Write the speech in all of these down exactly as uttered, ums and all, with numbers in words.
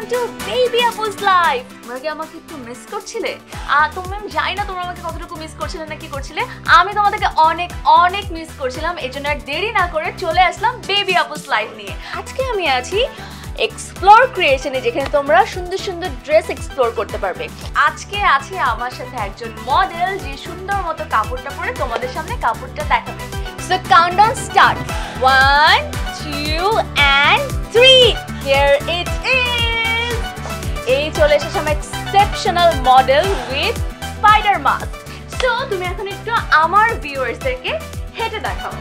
Two baby আপুস life. তোমরা কি আমাকে একটু মিস করছিলে? আর তোমরা আমি জানি না তোমরা আমাকে কতটুকু মিস করছিলে না কি করছিলে। আমি তোমাদেরকে অনেক অনেক মিস করছিলাম, এই জন্য আর দেরি না করে চলে আসলাম বেবি আপুস লাইফ নিয়ে। আজকে আমি আছি এক্সপ্লোর ক্রিয়েশনে, যেখানে তোমরা সুন্দর সুন্দর ড্রেস এক্সপ্লোর করতে পারবে। আজকে আছে আমার সাথে একজন মডেল, যে সুন্দর মতো কাপড়টা পরে তোমাদের সামনে কাপড়টা দেখাবে। So countdown start, one two and three, here it is. এই চলে এসেছে আমার exceptional model with spider mask. So তুমি এখন একটু আমার ভিউয়ার্সদেরকে হেঁটে দেখাও।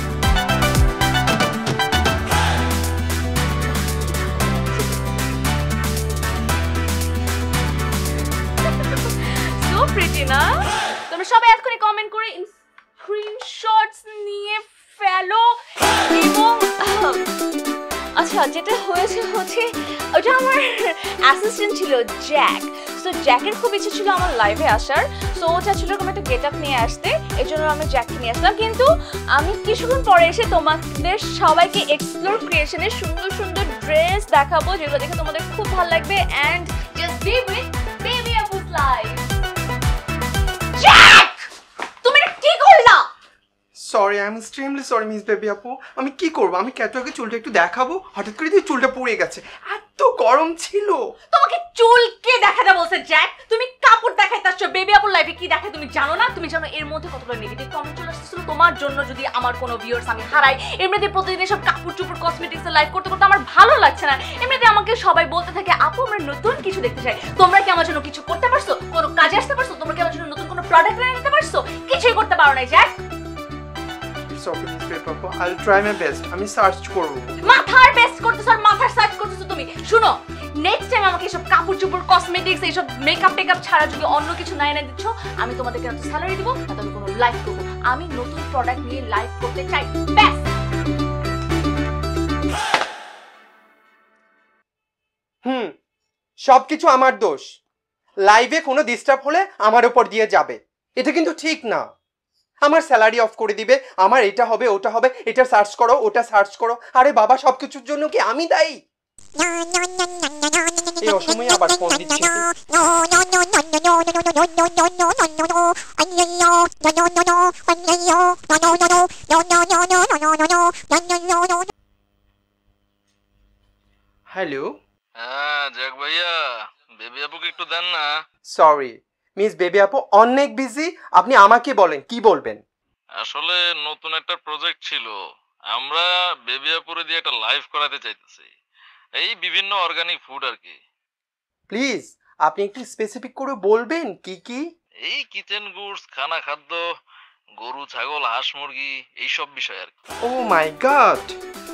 সো প্রিটি না? তোমরা সবাই এখনই কমেন্ট করে স্ক্রিনশটস নিয়ে ফেলো। এবং আচ্ছা, যেটা হয়েছে হচ্ছে ওটা আমার অ্যাসিস্ট্যান্ট ছিল জ্যাক। সো জ্যাকের খুব ইচ্ছে ছিল আমার লাইভে আসার। সো ও চাচ্ছিল এরকম একটা গেট আপ নিয়ে আসতে, এই জন্য আমি জ্যাককে নিয়ে আসলাম। কিন্তু আমি কিছুক্ষণ পরে এসে তোমাদের সবাইকে এক্সপ্লোর ক্রিয়েশনের সুন্দর সুন্দর ড্রেস দেখাবো, যেগুলো দেখে তোমাদের খুব ভালো লাগবে। And just be with baby আপুস লাইফ। জ্যাক, তুমি এটা কি করলা? Sorry, I am extremely sorry miss baby আপু। আমি কি করবো? আমি ক্যাটালগে চুলটা একটু দেখাবো, হঠাৎ করে দিয়ে চুলটা পড়ে গেছে, এত গরম ছিল। তোমাকে চুল কে দেখাতে বলছে জ্যাক? তুমি কাপড় দেখাইতে আসছো বেবি আপুর লাইফে, কি দেখায় তুমি জানো না? তুমি জানো এর মধ্যে কতগুলো নেগেটিভ কমেন্ট চলে আসছিল তোমার জন্য। যদি আমার কোনো ভিউয়ার্স আমি হারাই, এমনিতে প্রতিদিন সব কাপড় চুপড় কসমেটিক্স এর লাইভ করতে করতে আমার ভালো লাগছে না। এমনিতে আমাকে সবাই বলতে থাকে আপু আমরা নতুন কিছু দেখতে চাই। তোমরা কি আমার জন্য কিছু করতে পারছো? কোনো কাজে আসতে পারছো? তোমরা কি আমার জন্য নতুন কোনো প্রোডাক্ট এনে দিতে পারছো? কিছুই করতে পারো না জ্যাক। সরি মিস বেবি আপু, I will try my best. আমি সার্চ করব। মাথার বেস্ট করতেছো আর মাথার সার্চ করতেছো তুমি। শুনো, নেক্সট টাইম আমাকে এসব কাপড় চোপড় কসমেটিক্স এইসব মেকআপ টেকআপ ছাড়া যদি অন্য কিছু না এনে দিচ্ছ, আমি তোমাদেরকে এত স্যালারি দিব না, আমি কোনো লাইভ করবো। আমি নতুন প্রোডাক্ট নিয়ে লাইভ করতে চাই, ব্যাস। হুম, সবকিছু আমার দোষ। লাইভে কোনো ডিস্টার্ব হলে আমার উপর দিয়ে যাবে, এটা কিন্তু ঠিক না। আমার স্যালারি অফ করে দিবে, আমার এটা হবে ওটা হবে, এটা সার্চ করো ওটা সার্চ করো। আরে বাবা, সবকিছুর জন্য কি আমি দায়ী? এই অসময়ে আবার ফোন দিচ্ছে। হ্যালো। হ্যাঁ জ্যাক ভাইয়া, বেবি আপুকে একটু দেন না। সরি মিস বেবি আপু, অনেক বিজি। আপনি আমাকে বলেন কি বলবেন। আসলে নতুন একটা প্রজেক্ট ছিল, আমরা বেবি আপুরে দিয়ে একটা লাইভ করাতে চাইতেছি, এই বিভিন্ন অর্গানিক ফুড আর কি। প্লিজ আপনি একটু স্পেসিফিক করে বলবেন কি কি? এই কিচেন গুডস, খানা খাদ্য, গরু ছাগল হাঁস মুরগি, এইসব বিষয় আর কি। ও মাই গড,